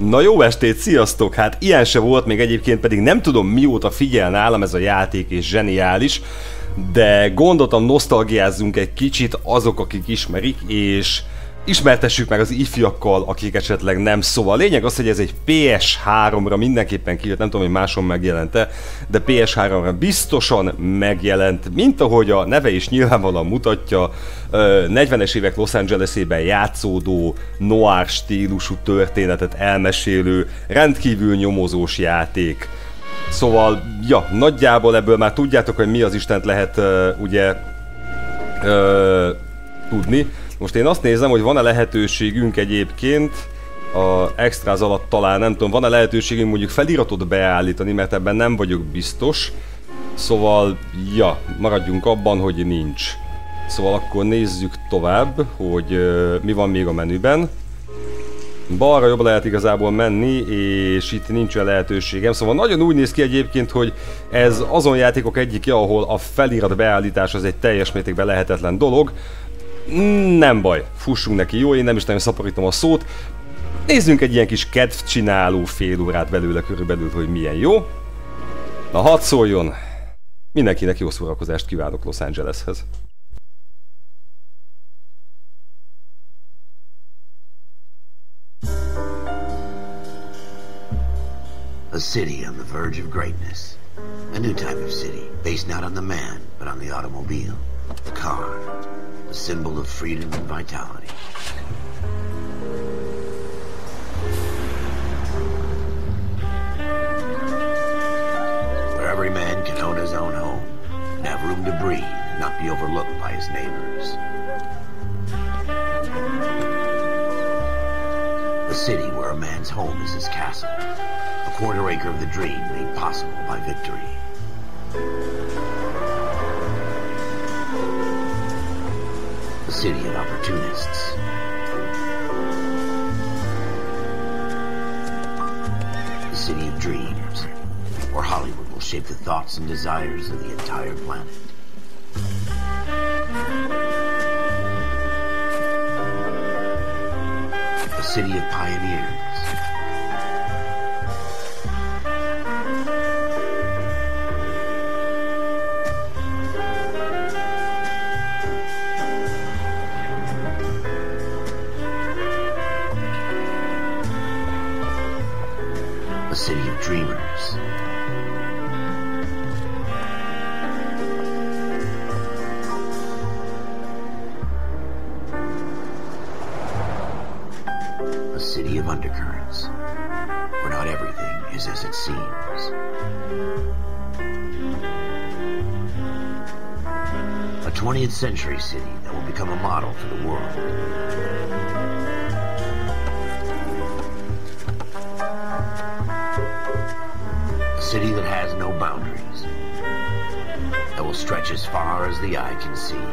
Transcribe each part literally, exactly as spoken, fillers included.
Na jó estét, sziasztok! Hát ilyen se volt még egyébként, pedig nem tudom mióta figyel nálam ez a játék és zseniális, de gondoltam nosztalgiázzunk egy kicsit azok, akik ismerik, és ismertessük meg az ifjakkal, akik esetleg nem. Szóval a lényeg az, hogy ez egy pé es háromra mindenképpen kijött, nem tudom, hogy máson megjelent-e, de pé es háromra biztosan megjelent, mint ahogy a neve is nyilvánvalóan mutatja, negyvenes évek Los Angelesében játszódó, noir stílusú történetet elmesélő, rendkívül nyomozós játék. Szóval, ja, nagyjából ebből már tudjátok, hogy mi az Istent lehet uh, ugye uh, tudni. Most én azt nézem, hogy van-e lehetőségünk egyébként a extráz alatt talán, nem tudom, van-e lehetőségünk mondjuk feliratot beállítani, mert ebben nem vagyok biztos. Szóval, ja, maradjunk abban, hogy nincs. Szóval akkor nézzük tovább, hogy uh, mi van még a menüben. Balra-jobbra lehet igazából menni, és itt nincs olyan lehetőségem. Szóval nagyon úgy néz ki egyébként, hogy ez azon játékok egyike, ahol a felirat beállítás az egy teljes mértékben lehetetlen dolog. Nem baj, fussunk neki, jó? Én nem is nagyon szaporítom a szót. Nézzünk egy ilyen kis kedvcsináló fél órát belőle körülbelül, hogy milyen jó. Na, hadd szóljon! Mindenkinek jó szórakozást kívánok Los Angeleshez. A city on the verge of greatness. A new type of city, based not on the man, but on the automobile. The car. A symbol of freedom and vitality. Where every man can own his own home, and have room to breathe, and not be overlooked by his neighbors. A city where a man's home is his castle. A quarter acre of the dream made possible by victory. A city of opportunists. A city of dreams, where Hollywood will shape the thoughts and desires of the entire planet. A city of pioneers. A city of dreamers. A city of undercurrents, where not everything is as it seems. A twentieth century city that will become a model for the world. A city that has no boundaries, that will stretch as far as the eye can see.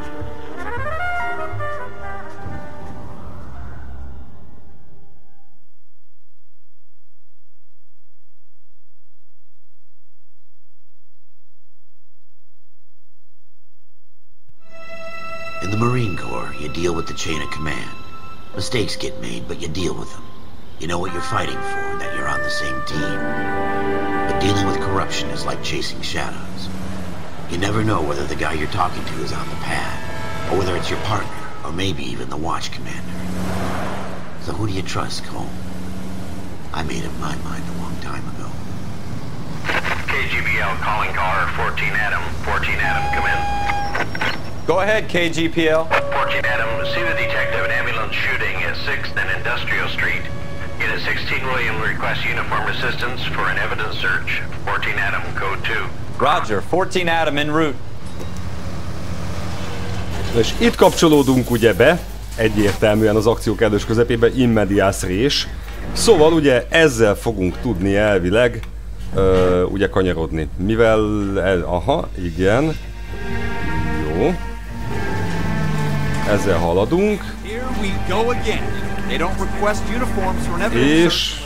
In the Marine Corps, you deal with the chain of command. Mistakes get made, but you deal with them. You know what you're fighting for, that you're on the same team. But dealing with corruption is like chasing shadows. You never know whether the guy you're talking to is on the pad, or whether it's your partner, or maybe even the watch commander. So who do you trust, Cole? I made up my mind a long time ago. K G B L calling caller fourteen Adam. fourteen Adam, come in. Go ahead, K G P L. fourteen Adam, see the detective, an ambulance shooting at sixth and Industrial Street. Unit sixteen William requests uniform assistance for an evidence search. fourteen Adam, code two. Roger, fourteen Adam en route. És itt kapcsolódunk ugye be, egyértelműen az akciók elős közepébe, in medias res. Szóval ugye ezzel fogunk tudni elvileg ö, ugye kanyarodni. Mivel, el, aha, igen. Jó. Ezzel haladunk. És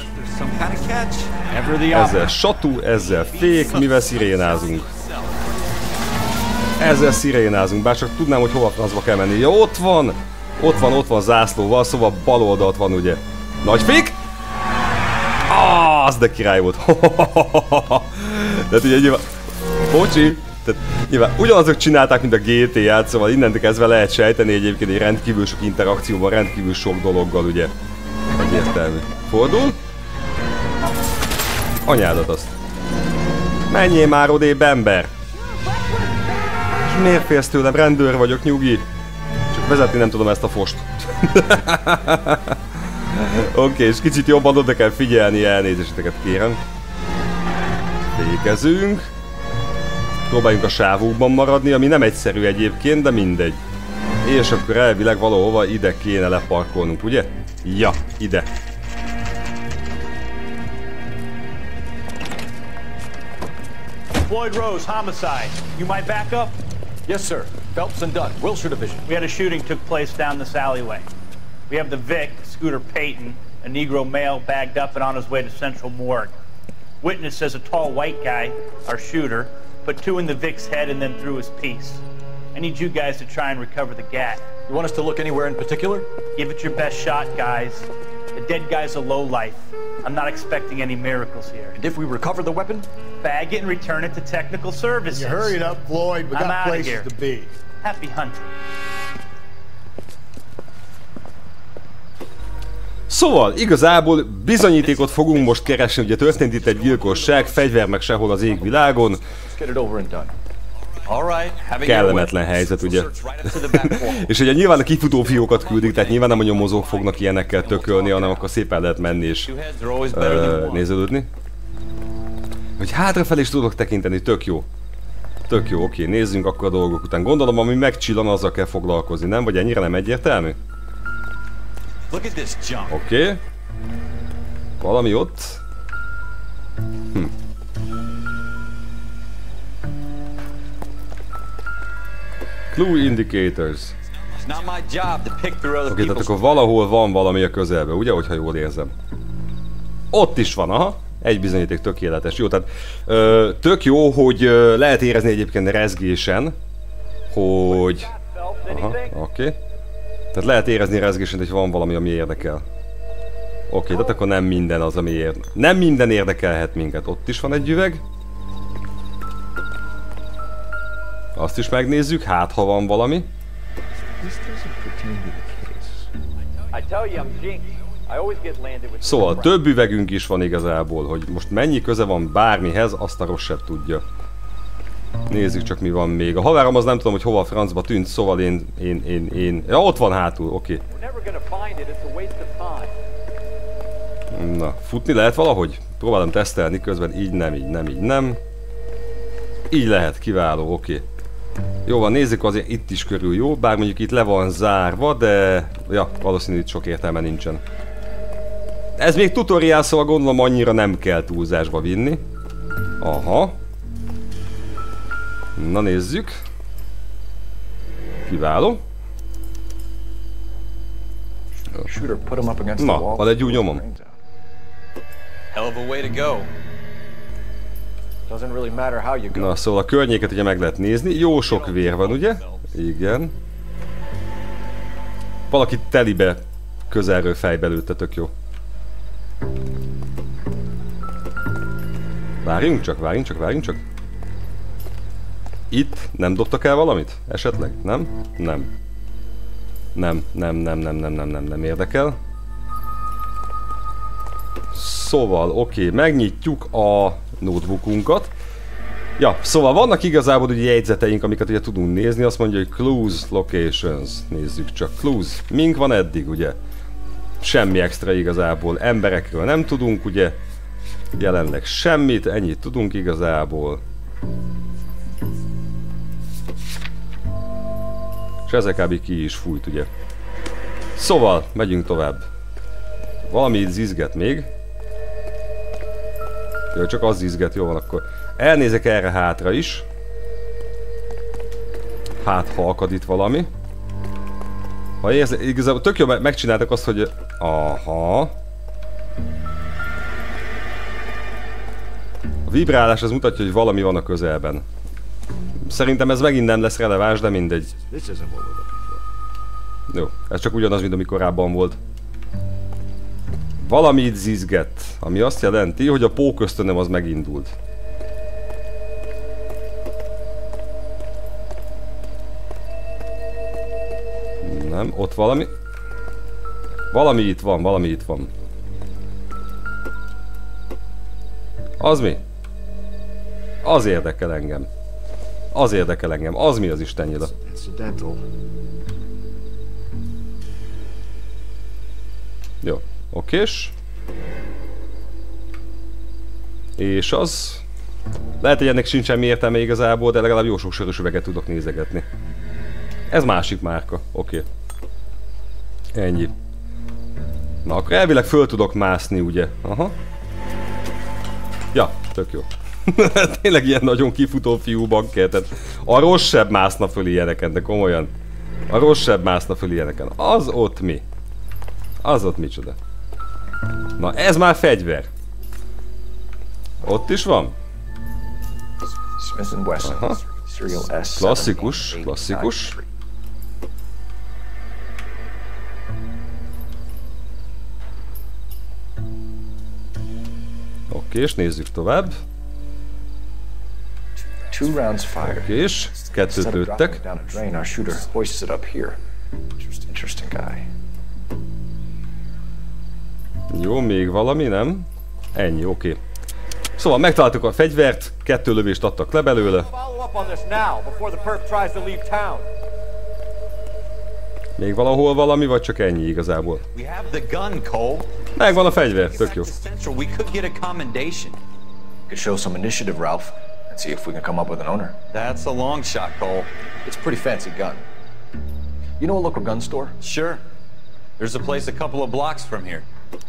ezzel satú, ezzel fék, mivel szirénázunk. Ezzel szirénázunk, bár csak tudnám, hogy hova francba kell menni. Ja, ott van! Ott van, ott van zászlóval, szóval bal oldalt van ugye. Nagy fék! Ah, az de király volt. Tehát ugye nyilván... Bocsi! Tehát nyilván ugyanazok csinálták, mint a gé té á-t, szóval innentől kezdve lehet sejteni egyébként egy rendkívül sok interakcióban, rendkívül sok dologgal, ugye. Egyértelmű. Fordul. Anyádat azt. Menjél már odébb, ember! És miért félsz tőlem? Rendőr vagyok, nyugi. Csak vezetni nem tudom ezt a fost. Oké, okay, és kicsit jobban oda kell figyelni, elnézéseteket kérem. Fékezünk. Próbáljunk a sávukban maradni, ami nem egyszerű egyébként, de mindegy. És akkor elvileg valahova ide kéne leparkolnunk, ugye? Ja, ide. Floyd Rose, homicide. You might back up? Yes, sir. Phelps and Dunn, Wilshire Division. We had a shooting took place down this alleyway. We have the Vic, Scooter Payton, a Negro male bagged up and on his way to Central Morgue. Witness says a tall white guy, our shooter, put two in the Vic's head and then threw his piece. I need you guys to try and recover the gat. You want us to look anywhere in particular? Give it your best shot, guys. The dead guy's a lowlife. I'm not expecting any miracles here. And if we recover the weapon? Bag it and return it to technical services. You hurry it up, Floyd. We I'm got outta places here. to be. Happy hunting. Szóval, igazából bizonyítékot fogunk most keresni, ugye történt itt egy gyilkosság, fegyver meg sehol az égvilágon. Kellemetlen helyzet, ugye. És ugye nyilván a kifutó fiókat küldik, tehát nyilván nem a nyomozók fognak ilyenekkel tökölni, hanem akkor szépen lehet menni és uh, nézelődni. Hogy hátrafelé is tudok tekinteni, tök jó. Tök jó, oké, nézzünk akkor a dolgok után. Gondolom, ami megcsillan, azzal kell foglalkozni, nem? Vagy ennyire nem egyértelmű? Oké. Okay. Valami ott. Hm. Clue indicators. Oké, okay, tehát akkor valahol van valami a közelben, ugye? Hogyha jól érzem. Ott is van, aha. Egy bizonyíték tökéletes. Jó, tehát ö, tök jó, hogy ö, lehet érezni egyébként rezgésen, hogy... Aha, oké. Okay. Tehát lehet érezni rezgésen, hogy van valami, ami érdekel. Oké, okay, tehát akkor nem minden az, ami érdekel. Nem minden érdekelhet minket. Ott is van egy üveg. Azt is megnézzük, hát ha van valami. Szóval több üvegünk is van igazából, hogy most mennyi köze van bármihez, azt a rossz sem tudja. Nézzük csak mi van még. A haverom az nem tudom, hogy hova a francba tűnt, szóval én, én, én, én... Ja, ott van hátul, oké. Okay. Na, futni lehet valahogy? Próbálom tesztelni közben, így nem, így nem, így nem. Így lehet, kiváló, oké. Okay. Jó van, nézzük azért itt is körül jó, bár mondjuk itt le van zárva, de... Ja, valószínűleg itt sok értelme nincsen. Ez még tutoriál, szóval gondolom annyira nem kell túlzásba vinni. Aha. Na nézzük. Kiváló. Na, van egy új nyomom. Na, szóval a környéket ugye meg lehet nézni. Jó sok vér van, ugye? Igen. Valaki telibe közelről fejbe lőtte, tök jó. Várjunk csak, várjunk csak, várjunk csak. Itt nem dobtak el valamit? Esetleg? Nem? Nem. Nem, nem, nem, nem, nem, nem, nem, nem érdekel. Szóval, oké, okay, megnyitjuk a notebookunkat. Ja, szóval vannak igazából ugye jegyzeteink, amiket ugye tudunk nézni, azt mondja, hogy clues, locations, nézzük csak, clues, mink van eddig, ugye? Semmi extra igazából, emberekről nem tudunk, ugye? Jelenleg semmit, ennyit tudunk igazából. És ezek kb. Ki is fújt, ugye? Szóval, megyünk tovább. Valami itt zizget még. Jó, csak az zizget, jó van akkor. Elnézek erre hátra is. Hát, ha akad itt valami. Ha érzed, igazából tök jó, megcsináltak azt, hogy... Aha. A vibrálás az mutatja, hogy valami van a közelben. Szerintem ez megint nem lesz releváns, de mindegy. Jó, ez csak ugyanaz, mint ami korábban volt. Valami itt zizget, ami azt jelenti, hogy a pókösztönöm az megindult. Nem, ott valami... Valami itt van, valami itt van. Az mi? Az érdekel engem. Az érdekel engem. Az mi az istennyila? Jó, okés. És az... Lehet, hogy ennek sincs semmi értelme igazából, de legalább jó sok sörös üveget tudok nézegetni. Ez másik márka, oké. Ennyi. Na, akkor elvileg föl tudok mászni, ugye? Aha. Ja, tök jó. Tényleg ilyen nagyon kifutó fiú banker, tehát a rosszabb mászna föl ilyeneken, de komolyan. A rosszabb mászna föl ilyeneken. Az ott mi? Az ott micsoda? Na, ez már fegyver. Ott is van? Aha. Klasszikus, klasszikus. Oké, és nézzük tovább. Oké, és kettőt lőttek. Jó, még valami, nem? Ennyi, oké. Szóval megtaláltuk a fegyvert, kettő lövést adtak le belőle. Még valahol valami, vagy csak ennyi igazából? Megvan a fegyver, tök jó. Could show some initiative, Ralph, and see if we can come up with an owner. That's a long shot, Cole. It's a pretty fancy gun. You know a local gun store? Sure. There's a place a couple of blocks from here.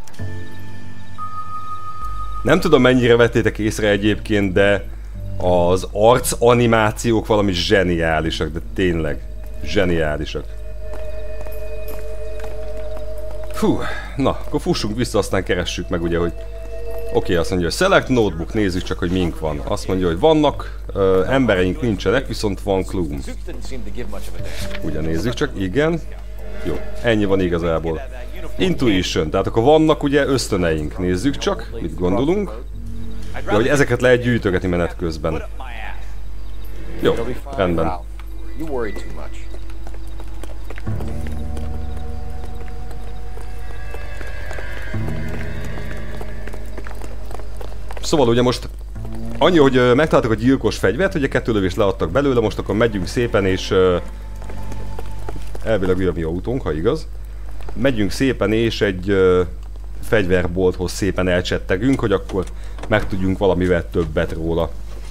Nem tudom, mennyire vettétek észre egyébként, de az arc animációk valami zseniálisak, de tényleg zseniálisak. Fú, na, akkor fussunk vissza, aztán keressük meg ugye, hogy... Oké, okay, azt mondja, hogy Select Notebook, nézzük csak, hogy mink van. Azt mondja, hogy vannak, ö, embereink nincsenek, viszont van Clume. Ugye nézzük csak, igen. Jó, ennyi van igazából. Intuition, tehát akkor vannak ugye ösztöneink, nézzük csak, mit gondolunk. Ja, hogy ezeket lehet gyűjtögetni menet közben. Jó, rendben. Szóval ugye most annyi, hogy uh, megtaláltak a gyilkos fegyvert, ugye kettő lövést leadtak belőle, most akkor megyünk szépen és uh, elvileg a mi autónk, ha igaz. Megyünk szépen és egy uh, fegyverbolthoz szépen elcsettegünk, hogy akkor megtudjunk valamivel többet róla.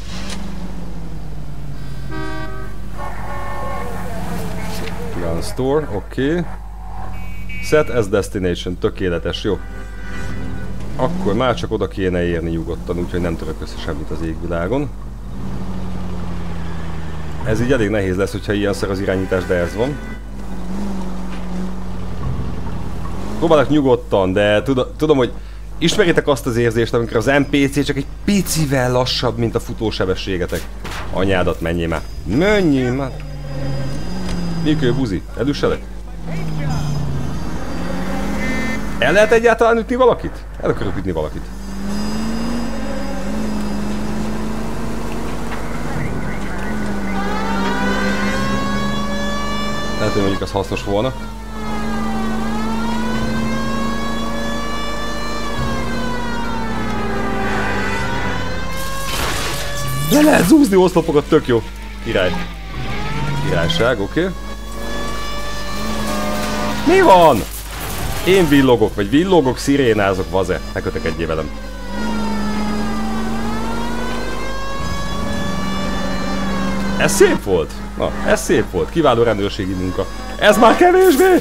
Gun store, oké. Okay. Set as destination, tökéletes, jó. Akkor már csak oda kéne érni nyugodtan, úgyhogy nem török össze semmit az égvilágon. Ez így elég nehéz lesz, hogyha ilyenszer az irányítás, de ez van. Próbálok nyugodtan, de tudom, hogy ismeritek azt az érzést, amikor az en pé cé csak egy picivel lassabb, mint a futósebességetek. Anyádat, menjél már! Menjél már! Mikő, buzi, elüsselek? El lehet egyáltalán ütni valakit? El akarok ütni valakit. Lehet, hogy mondjuk az hasznos volna. Le lehet zúzni oszlopokat, tök jó. Király. Királyság, oké. Okay. Mi van? Én villogok, vagy villogok, szirénázok, vaze. Ne kötekedjél velem. Ez szép volt. Na, ez szép volt. Kiváló rendőrségi munka. Ez már kevésbé!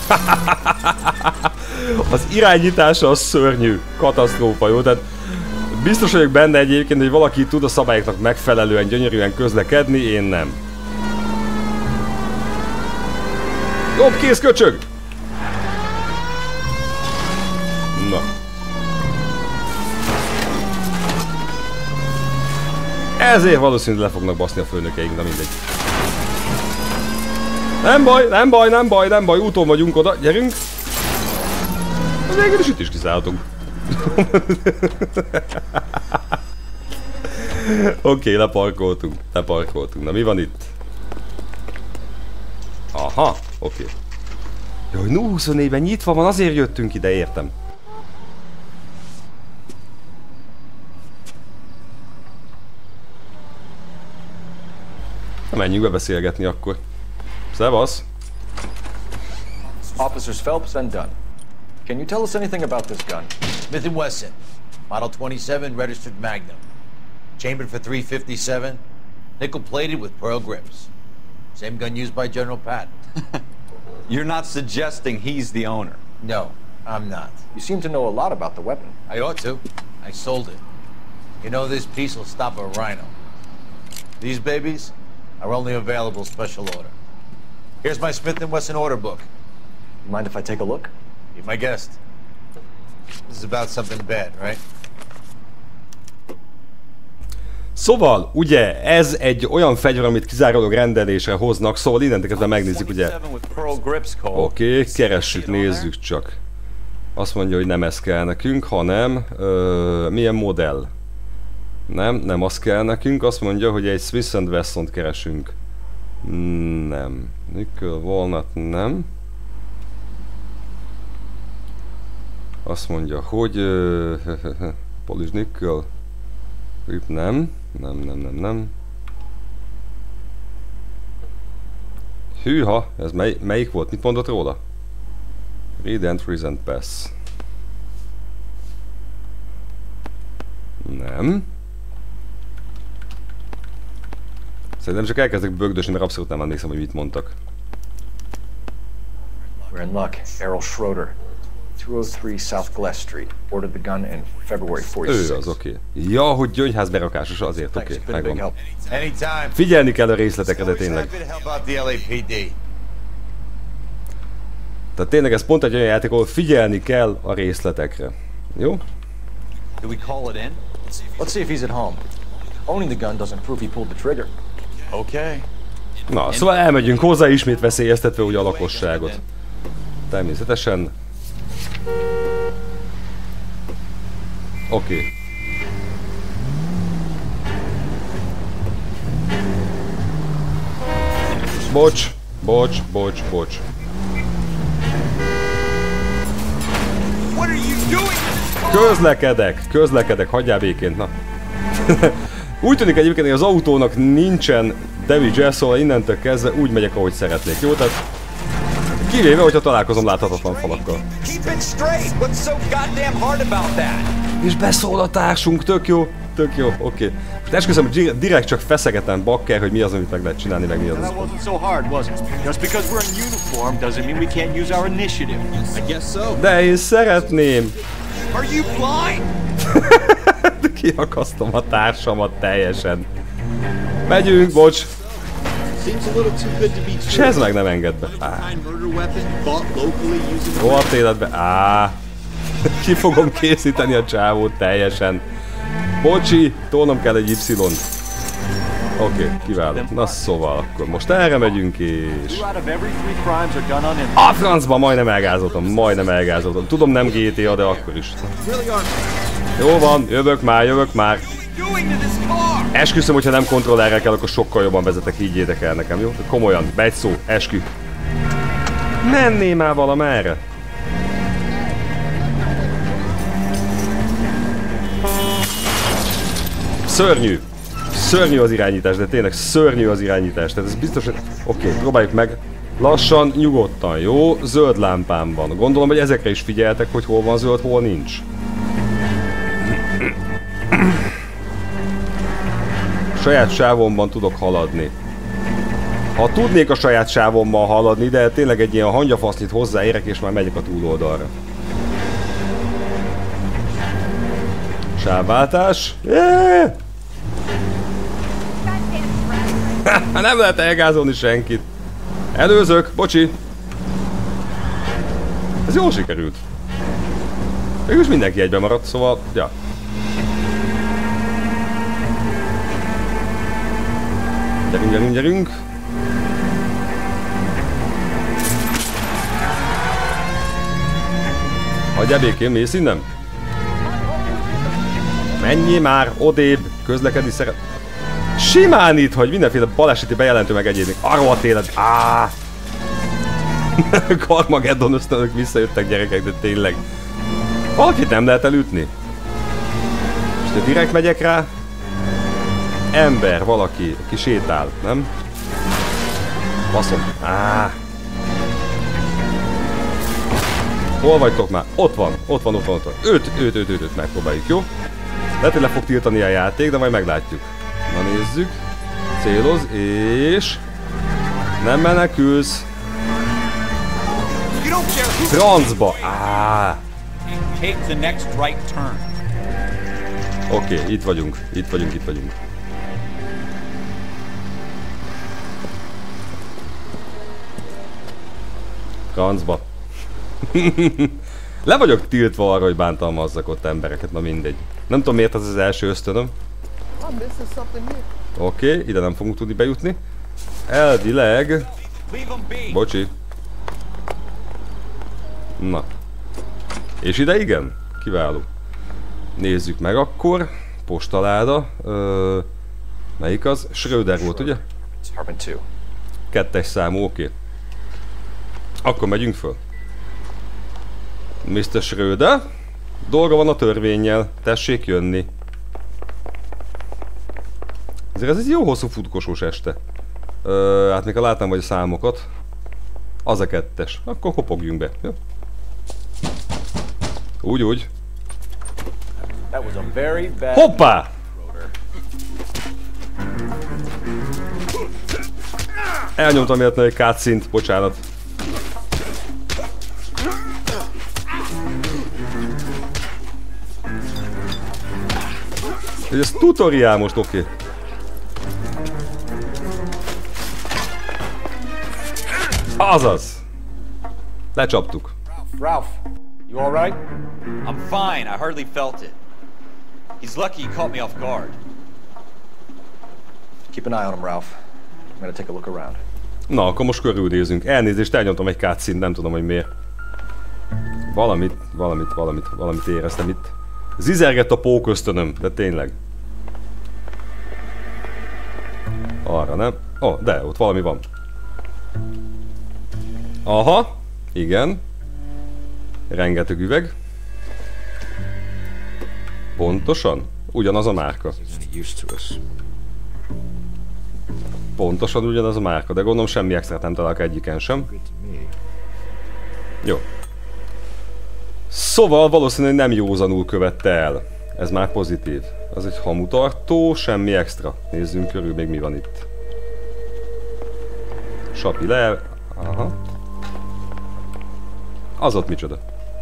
Az irányítása az szörnyű. Katasztrófa, jó? Tehát biztos vagyok benne egyébként, hogy valaki tud a szabályoknak megfelelően, gyönyörűen közlekedni, én nem. Dob, kész, köcsög! Na. Ezért valószínűleg le fognak baszni a főnökeink, de mindegy. Nem baj, nem baj, nem baj, nem baj, úton vagyunk oda, gyerünk! Végül is itt is kiszállhatunk. Oké, okay, leparkoltunk. Leparkoltunk. Na mi van itt? Aha, oké. Okay. Jaj, no huszonnégyben nyitva van, azért jöttünk ide, értem. Na menjünk bebeszélgetni akkor. Szevasz! Officers Phelps and Dunn. Can you tell us anything about this gun? Smith and Wesson, model twenty-seven, registered Magnum. Chambered for three fifty-seven, nickel-plated with pearl grips. Same gun used by General Patton. You're not suggesting he's the owner? No, I'm not. You seem to know a lot about the weapon. I ought to. I sold it. You know, this piece will stop a rhino. These babies are only available special order. Here's my Smith and Wesson order book. Mind if I take a look? Be my guest. This is about something bad, right? Szóval, ugye, ez egy olyan fegyver, amit kizárólag rendelésre hoznak, szóval innentől kezdve megnézzük, ugye... Oké, okay, keressük, nézzük csak. Azt mondja, hogy nem ez kell nekünk, hanem... Ö, milyen modell? Nem, nem az kell nekünk, azt mondja, hogy egy Smith and Wesson-t keresünk. Nem. Nickel, Walnut, nem. Azt mondja, hogy... Ö, Polish Nickel. Grip, nem. Nem, nem, nem, nem. Hűha, ez mely, melyik volt? Mit mondott róla? Read entries and pass. Nem. Szerintem csak elkezdek bögdösni, mert abszolút nem emlékszem, hogy mit mondtak. We're in luck. Errol Schroeder. two oh three South Glass Street. Ordered the gun in February forty-six. Ő az, oké. Okay. Ja, hogy gyöngyház berakásos, azért, oké, okay, megvan. Anytime. Figyelni kell a részletekre, de tényleg. Tehát tényleg ez pont egy olyan játék, ahol figyelni kell a részletekre. Jó? Do we call it in? Let's see if he's at home. Owning the gun doesn't prove he pulled the trigger. Okay. Na, szóval elmegyünk hozzá, ismét veszélyeztetve ugye a lakosságot. Természetesen. Oké. Okay. Bocs, bocs, bocs, bocs. Közlekedek, közlekedek, hagyjál békén, na. Úgy tűnik egyébként, hogy az autónak nincsen damage-e, szóval innentől kezdve úgy megyek, ahogy szeretnék, jó? Tehát kivéve, hogyha találkozom láthatatlan falakkal. És beszól a társunk, tök jó, tök jó, oké. Okay. Most esküszöm, hogy direkt csak feszegetem bakker, hogy mi az, amit meg lehet csinálni, meg mi az az. De én szeretném! Kiakasztom a társamat teljesen. Megyünk, bocs! És ez meg nem enged be. Rohadt életbe. Á. Ki fogom készíteni a csávót teljesen. Bocsi, tolnom kell egy Y-t. Oké, okay, kiváló. Na szóval, akkor most erre megyünk és... A francba majdnem elgázoltam, majdnem elgázoltam. Tudom, nem gé té á, de akkor is. Jó van, jövök már, jövök már. Esküszöm, hogyha nem kontrollerrel kell, akkor sokkal jobban vezetek, higgyétek el nekem, jó? Komolyan, be egy szó, eskü. Menné már valamerre. Szörnyű. Szörnyű az irányítás, de tényleg szörnyű az irányítás. Tehát ez biztos, hogy... Oké, okay, próbáljuk meg. Lassan, nyugodtan, jó? Zöld lámpám van. Gondolom, hogy ezekre is figyeltek, hogy hol van zöld, hol nincs. Saját sávomban tudok haladni. Ha tudnék a saját sávommal haladni, de tényleg egy ilyen hangyafasznyit hozzáérek, és már megyek a túloldalra. Sávváltás. Yeah! Nem lehet elgázolni senkit. Előzök, bocsi. Ez jól sikerült. Mégis mindenki egyben maradt, szóval, ja. Gyerünk, gyerünk, gyerünk. Hagyjál békén, mész innen? Menjél már odébb, közlekedni szeret. Simán itt, hogy mindenféle baleseti bejelentő meg egyébként. Arra a télet. Áááá! Carmageddon ösztönök visszajöttek, gyerekek, de tényleg. Valakit nem lehet elütni. És te direkt megyek rá. Ember, valaki, aki sétál, nem? Baszom. Áááá! Hol vagytok már? Ott van, ott van, ott van, ott van. Őt, őt, őt, őt, őt megpróbáljuk, jó? Lehet, hogy le fog tiltani a játék, de majd meglátjuk. Na nézzük. Céloz, és... Nem menekülsz. Francba! Áááá! Oké, okay, itt vagyunk, itt vagyunk, itt vagyunk. Francba. Le vagyok tiltva arra, hogy bántalmazzak ott embereket, na mindegy. Nem tudom miért ez az első ösztönöm. Oké, okay, ide nem fogunk tudni bejutni. Elvileg... Bocsi. Na. És ide igen? Kiváló. Nézzük meg akkor. Postaláda. Ö, melyik az? Schröder volt, ugye? Kettes számú, oké. Okay. Akkor megyünk föl. miszter Schröder. Dolga van a törvénnyel. Tessék jönni. Ezért ez egy jó hosszú futkosós este. Ö, hát még ha látnám vagy a számokat. Az a kettes. Akkor kopogjunk be. Jó? Úgy, úgy. Hoppá! Elnyomtam véletlenül egy cutscene-t, bocsánat. Ez tutoriál most, oké. Okay. Azaz! Lecsaptuk. Ralph, you all right? I'm fine. I hardly felt it. He's lucky he caught me off guard. Keep an eye on him, Ralph. I'm gonna take a look around. Na, akkor most körülnézünk. Elnézést, elnyomtam egy cutscene, nem tudom, hogy miért. Valamit, valamit, valamit, valamit éreztem itt. Zizergett a póköztönöm, de tényleg. Arra nem? Ó, oh, de ott valami van. Aha, igen. Rengeteg üveg. Pontosan? Ugyanaz a márka. Pontosan ugyanaz a márka, de gondolom semmi extrát nem találok egyiken sem. Jó. Szóval valószínűleg nem józanul követte el. Ez már pozitív. Az egy hamutartó, semmi extra. Nézzünk körül, még mi van itt. Sapi le. Aha. Az ott micsoda?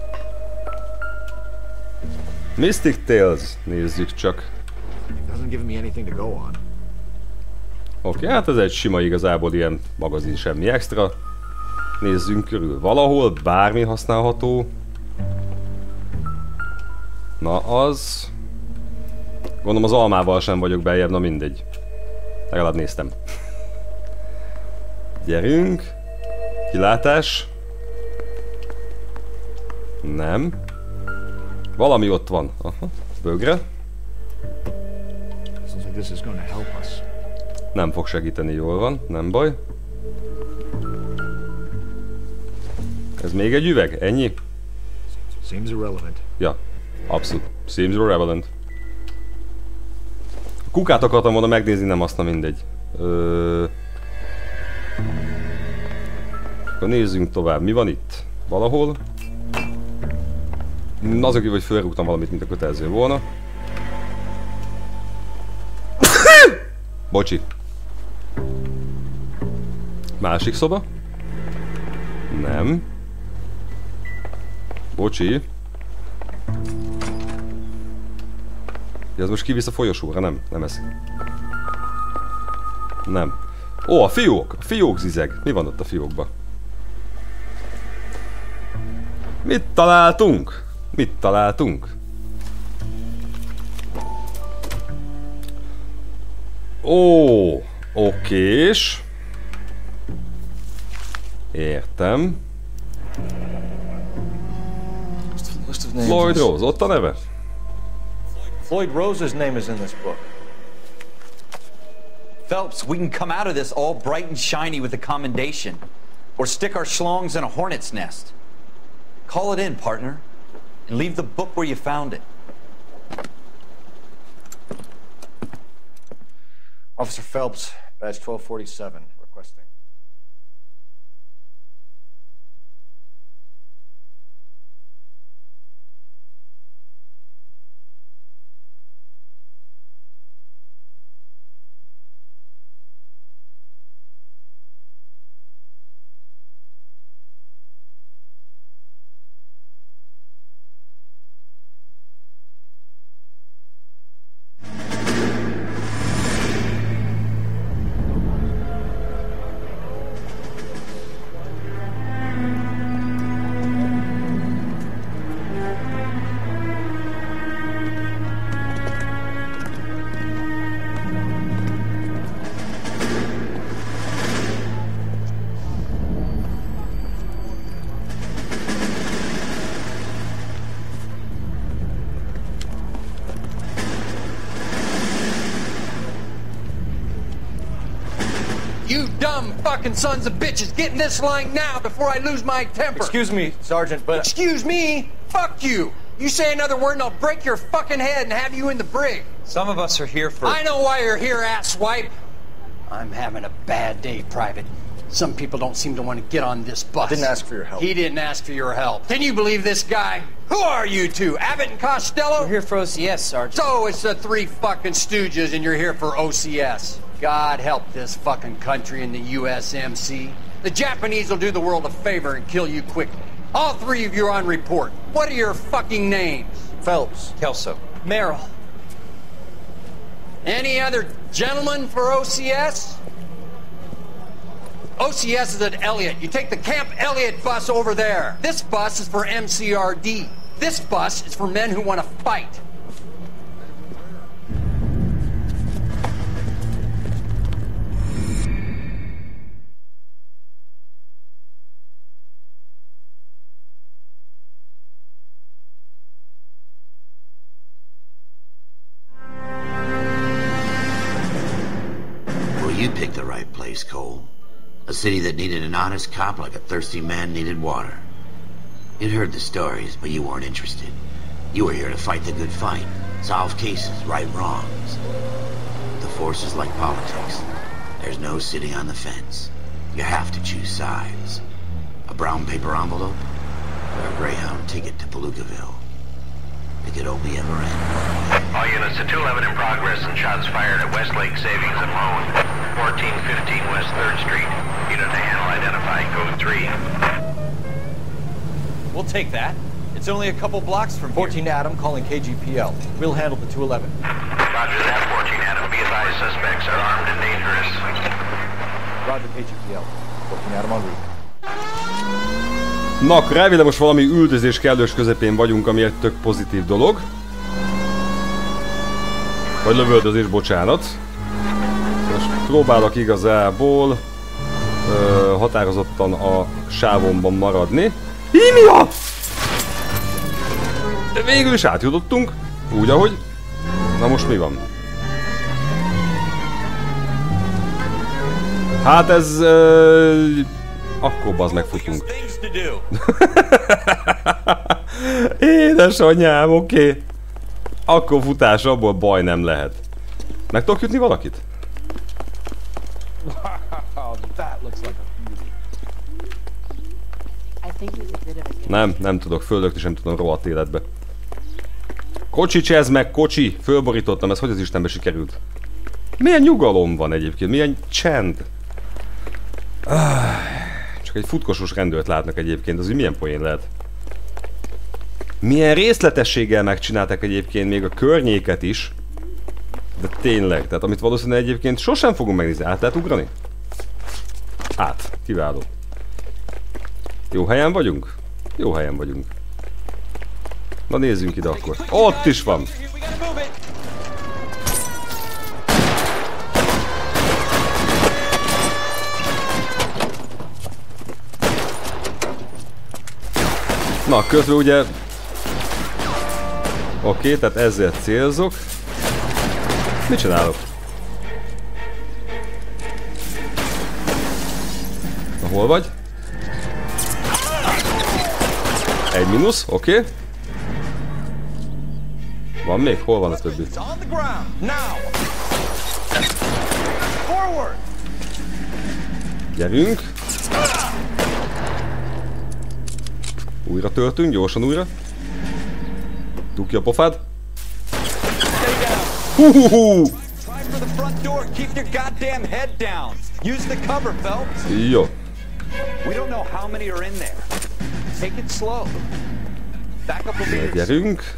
Mystic Tales. Nézzük csak. Oké, okay, hát ez egy sima igazából ilyen magazin, semmi extra. Nézzünk körül. Valahol bármi használható. Na az... Gondolom az almával sem vagyok beljebb, na mindegy. Legalább néztem. Gyerünk. Kilátás. Nem. Valami ott van. Aha. Bögre. Nem fog segíteni, jól van. Nem baj. Ez még egy üveg? Ennyi? Ja. Abszolút. Seems irrelevant. A kukát akartam volna megnézni, nem azt, na mindegy. Ö... Akkor nézzünk tovább. Mi van itt? Valahol? Azok kívül, hogy felrúgtam valamit, mint a kötelező volna. Bocsi. Másik szoba? Nem. Bocsi. Ja, ez most kivisz a folyosóra, nem? Nem ez. Nem. Ó, a fiók! A fiók zizeg. Mi van ott a fiókban? Mit találtunk? Mit találtunk? Ó, okés. Értem. Rose's name. Floyd Rose, ott a neve? Floyd Rose's name is in this book. Phelps, we can come out of this all bright and shiny with a commendation. Or stick our schlongs in a hornet's nest. Call it in, partner. And leave the book where you found it. Officer Phelps, badge twelve forty-seven, requesting. You dumb fucking sons of bitches, get in this line now before I lose my temper. Excuse me, Sergeant, but... Excuse me? Fuck you. You say another word and I'll break your fucking head and have you in the brig. Some of us are here for... I know why you're here, asswipe. I'm having a bad day, Private. Some people don't seem to want to get on this bus. I didn't ask for your help. He didn't ask for your help. Can you believe this guy? Who are you two? Abbott and Costello? We're here for O C S, Sergeant. So it's the three fucking stooges and you're here for O C S. God help this fucking country and the U S M C. The Japanese will do the world a favor and kill you quickly. All three of you are on report. What are your fucking names? Phelps. Kelso. Merrill. Any other gentlemen for O C S? O C S is at Elliott. You take the Camp Elliott bus over there. This bus is for M C R D. This bus is for men who want to fight. Well, you picked the right place, Cole. A city that needed an honest cop like a thirsty man needed water. You'd heard the stories, but you weren't interested. You were here to fight the good fight, solve cases, right wrongs. The force is like politics. There's no sitting on the fence. You have to choose sides. A brown paper envelope, or a Greyhound ticket to Palookaville. It could only ever end. All units to two eleven in progress and shots fired at Westlake Savings and Loan, fourteen fifteen West third Street. Unit to handle identified code three. We'll take that. It's only a couple blocks from here. fourteen Adam calling K G P L. We'll handle the two eleven. Roger that, fourteen Adam. Be advised, suspects are armed and dangerous. Roger, K G P L. fourteen Adam on route. Na, akkor elvileg most valami üldözés kellős közepén vagyunk, ami egy tök pozitív dolog. Vagy lövöldözés, bocsánat. Most próbálok igazából ö, határozottan a sávomban maradni. Hímia! De végül is átjutottunk, úgy ahogy. Na most mi van? Hát ez... Ö, akkor bazd megfutunk. Édesanyám, oké. Okay. Akkor futás, abból baj nem lehet. Meg tudok jutni valakit? Nem, nem tudok, földökni sem tudom rohadt életbe. Kocsi csezd meg, kocsi! Fölborítottam, ez hogy az Istenbe sikerült? Milyen nyugalom van egyébként, milyen csend. Csak egy futkosós rendőrt látnak egyébként, az úgy milyen poén lehet. Milyen részletességgel megcsinálták egyébként még a környéket is. De tényleg, tehát amit valószínűleg egyébként sosem fogunk megnézni. Át lehet ugrani? Át, kiváló. Jó helyen vagyunk? Jó helyen vagyunk. Na nézzünk ide akkor. Ott is van! Na, közben ugye Oké, tehát ezzel célzok. Mit csinálok? Na, hol vagy? Egy mínusz, oké. Van még? Hol van a többi? Gyerünk. Újra töltünk, gyorsan újra. Dugj a pofád. Huhuhu! Jó. Gyerünk.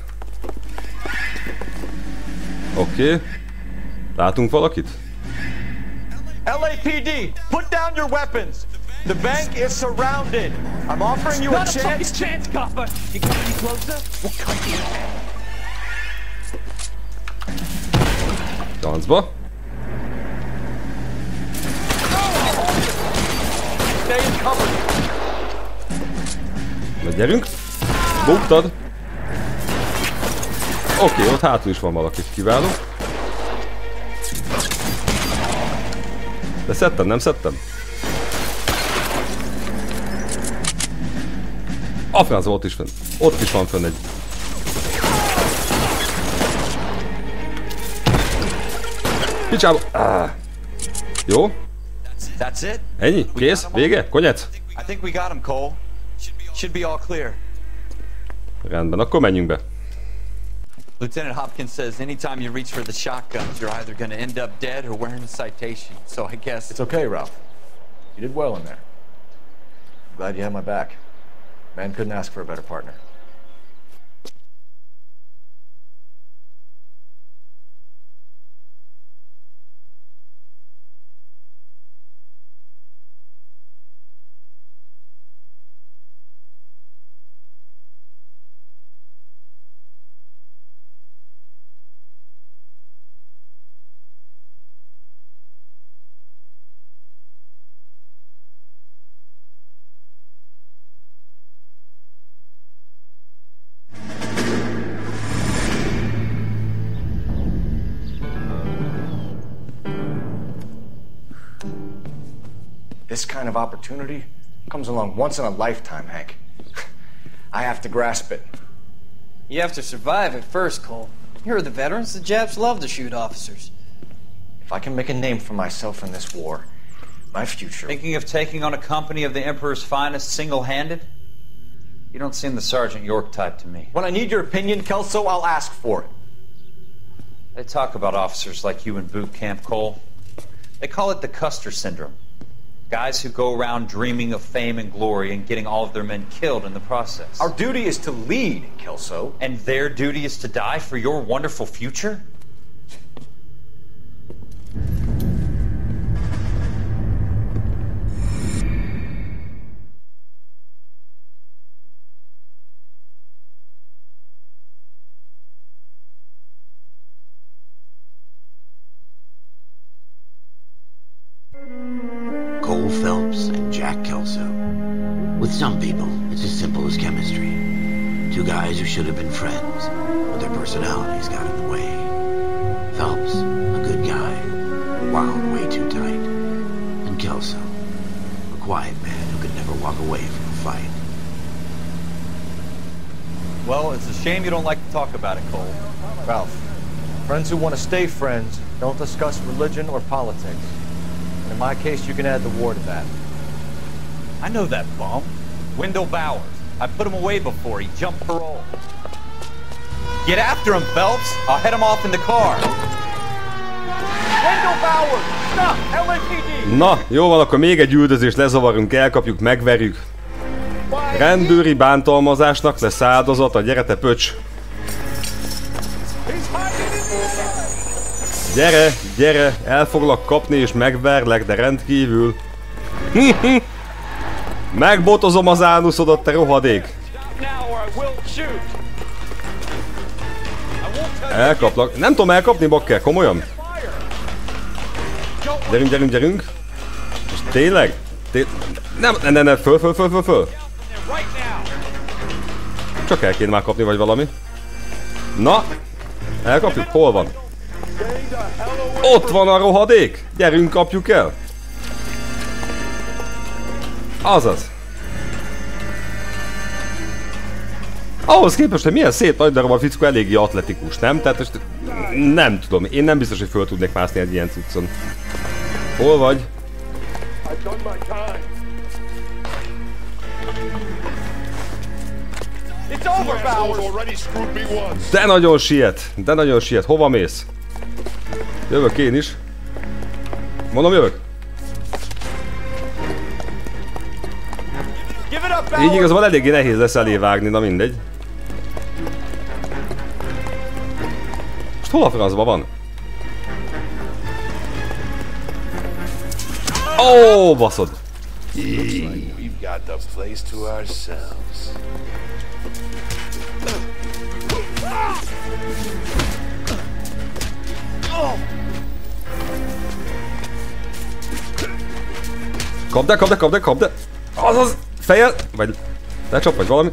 Oké. Okay. Látunk valakit? L A P D, put down your weapons. The bank is surrounded. I'm offering you a chance. Not a fucking chance, copper. You come any closer? We'll cut you. Dancba. Stay in cover. Na gyerünk. Bugtad. Oké, okay, ott hátul is van valaki. Kiváló. De szedtem, nem szedtem? A franc, ott is fenn. Ott is van fenn egy. Picsába. Ah. Jó. Ennyi? Kész? Vége? Konyec? Rendben, akkor menjünk be. Lieutenant Hopkins says anytime you reach for the shotguns, you're either going to end up dead or wearing a citation. So I guess... It's okay, Ralph. You did well in there. I'm glad you had my back. Man couldn't ask for a better partner. This kind of opportunity comes along once in a lifetime, Hank. I have to grasp it. You have to survive it first, Cole. You're the veterans. The Japs love to shoot officers. If I can make a name for myself in this war, my future... Thinking of taking on a company of the Emperor's finest single-handed? You don't seem the Sergeant York type to me. When I need your opinion, Kelso, I'll ask for it. They talk about officers like you in boot camp, Cole. They call it the Custer Syndrome. Guys who go around dreaming of fame and glory and getting all of their men killed in the process. Our duty is to lead, Kelso. And their duty is to die for your wonderful future? Cole Phelps and Jack Kelso. With some people, it's as simple as chemistry. Two guys who should have been friends, but their personalities got in the way. Phelps, a good guy, wound way too tight. And Kelso, a quiet man who could never walk away from a fight. Well, it's a shame you don't like to talk about it, Cole. Ralph, friends who want to stay friends don't discuss religion or politics. In my case, you can add the war to that. I know that bum. Wendell Bowers. I put him away before. He jumped parole. Get after him, Phelps. I'll head him off in the car. Wendell Bowers! Stop! L A P D! Na, jó van, akkor még egy üldözést lezavarunk, elkapjuk, megverjük. Rendőri bántalmazásnak lesz áldozata, gyere te pöcs! Gyere, gyere, el foglak kapni és megverlek, de rendkívül. Megbotozom az ánuszodat, te rohadék! Elkaplak. Nem tudom elkapni, bakker, komolyan? Gyerünk, gyerünk, gyerünk. És tényleg? Té nem, ne, ne, ne, föl, föl, föl, föl, föl. Csak el kéne már kapni, vagy valami. Na, elkapjuk? Hol van? Ott van a rohadék! Gyerünk, kapjuk el! Azaz. Ahhoz képest, hogy milyen szép nagy darab a fickó, eléggé atletikus, nem? Tehát most nem tudom, én nem biztos, hogy föl tudnék mászni egy ilyen cuccon. Hol vagy? De nagyon siet, de nagyon siet. Hova mész? Jövök én is. Mondom, jövök. Így igazából eléggé nehéz lesz elévágni, na mindegy. Most hol a francba van? Ó, baszod! Kapd de, kapd de, kapd de, kapd de! Azaz! Fejjel! Vagy lecsap, vagy valami.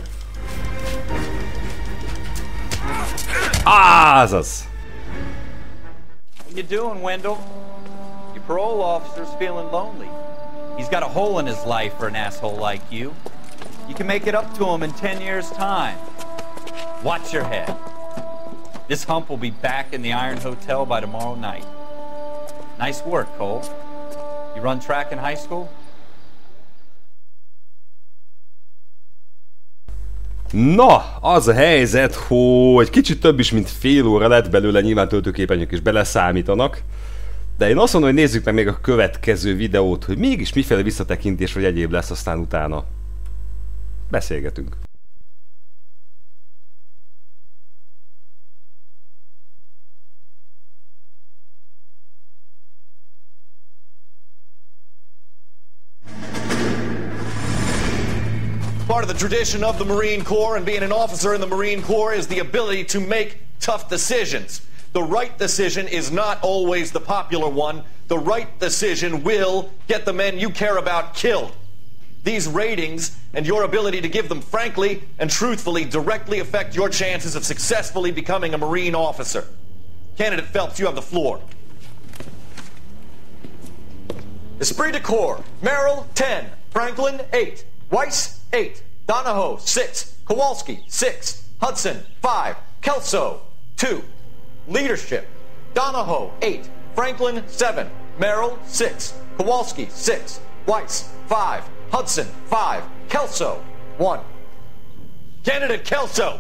Azaz! How you doing, Wendell? Your parole officer's feeling lonely. He's got a hole in his life for an asshole like you. You can make it up to him in ten years' time. Watch your head. This hump will be back in the Iron Hotel by tomorrow night. Nice work, Cole. You run track in high school? Na, az a helyzet, hogy kicsit több is, mint fél óra lett belőle, nyilván töltőképernyők is beleszámítanak. De én azt mondom, hogy nézzük meg még a következő videót, hogy mégis miféle visszatekintés vagy egyéb lesz, aztán utána beszélgetünk. Part of the tradition of the Marine Corps and being an officer in the Marine Corps is the ability to make tough decisions. The right decision is not always the popular one. The right decision will get the men you care about killed. These ratings and your ability to give them frankly and truthfully directly affect your chances of successfully becoming a Marine officer. Candidate Phelps, you have the floor. Esprit de Corps, Merrill, ten. Franklin, eight. Weiss, eight. Donahoe, six. Kowalski, six. Hudson, five. Kelso, two. Leadership, Donahoe, eight. Franklin, seven. Merrill, six. Kowalski, six. Weiss, five. Hudson, five. Kelso, one. Candidate Kelso!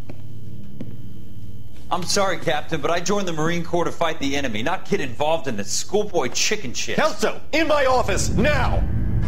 I'm sorry, Captain, but I joined the Marine Corps to fight the enemy, not get involved in this schoolboy chicken shit. Kelso, in my office, now!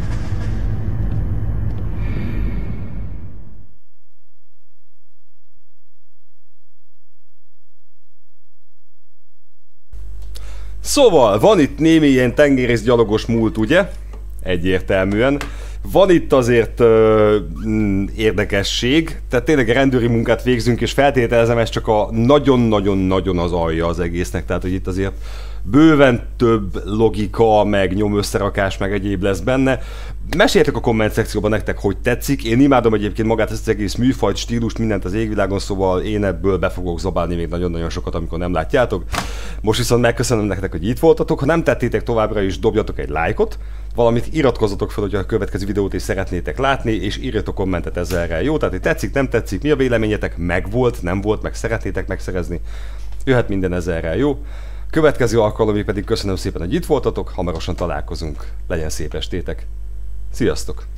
Szóval, van itt némi ilyen tengerész gyalogos múlt, ugye? Egyértelműen. Van itt azért ö, mm, érdekesség, tehát tényleg rendőri munkát végzünk, és feltételezem, ez csak a nagyon-nagyon-nagyon az alja az egésznek, tehát hogy itt azért bőven több logika, meg nyomösszerakás, meg egyéb lesz benne. Meséljetek a komment szekcióban nektek, hogy tetszik. Én imádom egyébként magát ezt az egész műfajt, stílust, mindent az égvilágon, szóval én ebből be fogok zabálni még nagyon-nagyon sokat, amikor nem látjátok. Most viszont megköszönöm nektek, hogy itt voltatok. Ha nem tettétek továbbra is, dobjatok egy lájkot, valamit iratkozzatok fel, hogyha a következő videót is szeretnétek látni, és írjatok kommentet ezzelre. Jó, tehát hogy tetszik, nem tetszik, mi a véleményetek, meg volt, nem volt, meg szeretnétek megszerezni. Jöhet minden ezzelre, jó? Következő alkalomig pedig köszönöm szépen, hogy itt voltatok, hamarosan találkozunk. Legyen szép estétek. Sziasztok!